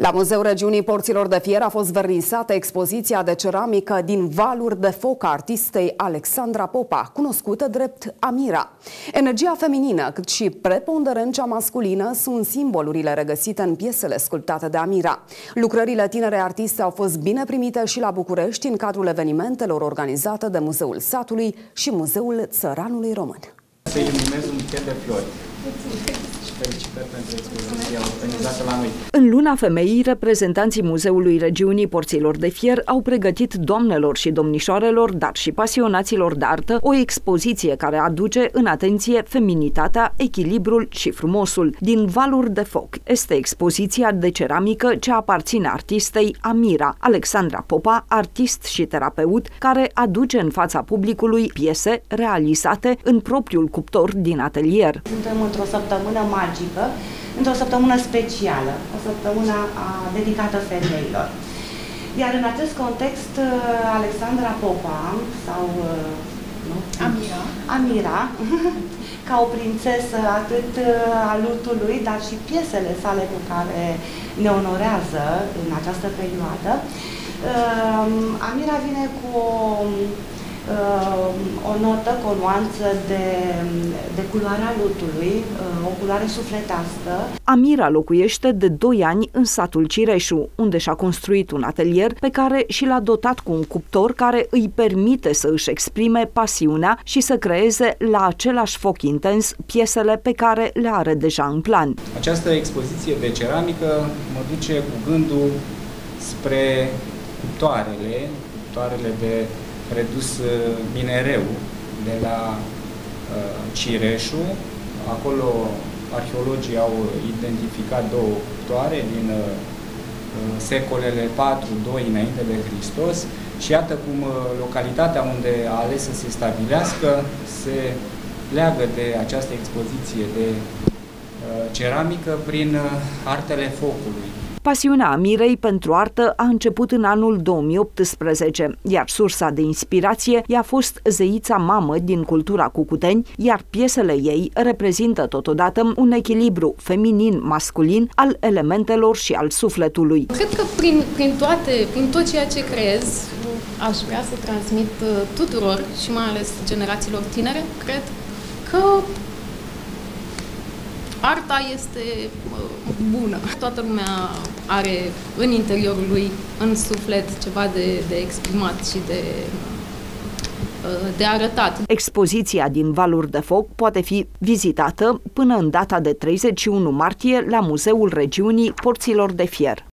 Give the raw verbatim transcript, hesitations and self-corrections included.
La Muzeul Regiunii Porților de Fier a fost vernisată expoziția de ceramică din valuri de foc a artistei Alexandra Popa, cunoscută drept Amira. Energia feminină, cât și preponderența masculină sunt simbolurile regăsite în piesele sculptate de Amira. Lucrările tinere artiste au fost bine primite și la București în cadrul evenimentelor organizate de Muzeul Satului și Muzeul Țăranului Român. Să iluminez un buchet de flori. Și felicitări pentru expoziția organizată la noi. În Luna Femeii, reprezentanții Muzeului Regiunii Porților de Fier au pregătit doamnelor și domnișoarelor, dar și pasionaților de artă, o expoziție care aduce în atenție feminitatea, echilibrul și frumosul. Din valuri de foc este expoziția de ceramică ce aparține artistei Amira, Alexandra Popa, artist și terapeut, care aduce în fața publicului piese realizate în propriul cuptor din atelier. Suntem într-o săptămână magică, într-o săptămână specială, o săptămână dedicată femeilor. Iar în acest context, Alexandra Popa, sau nu? Amira, Amira ca o prințesă atât a lutului, dar și piesele sale cu care ne onorează în această perioadă, Amira vine cu o o notă, cu o nuanță de, de culoarea lutului, o culoare sufletească. Amira locuiește de doi ani în satul Cireșu, unde și-a construit un atelier pe care și l-a dotat cu un cuptor care îi permite să își exprime pasiunea și să creeze la același foc intens piesele pe care le are deja în plan. Această expoziție de ceramică mă duce cu gândul spre cuptoarele, cuptoarele de redus minereu de la uh, Cireșu. Acolo arheologii au identificat două cuptoare din uh, secolele patru doi înainte de Hristos și iată cum uh, localitatea unde a ales să se stabilească se leagă de această expoziție de uh, ceramică prin uh, artele focului. Pasiunea Amirei pentru artă a început în anul două mii optsprezece, iar sursa de inspirație i-a fost zeița mamă din cultura Cucuteni, iar piesele ei reprezintă totodată un echilibru feminin-masculin al elementelor și al sufletului. Cred că prin, prin, toate, prin tot ceea ce creez, aș vrea să transmit tuturor și mai ales generațiilor tinere, cred că arta este bună. Toată lumea are în interiorul lui, în suflet, ceva de, de exprimat și de, de arătat. Expoziția din valuri de foc poate fi vizitată până în data de treizeci și unu martie la Muzeul Regiunii Porților de Fier.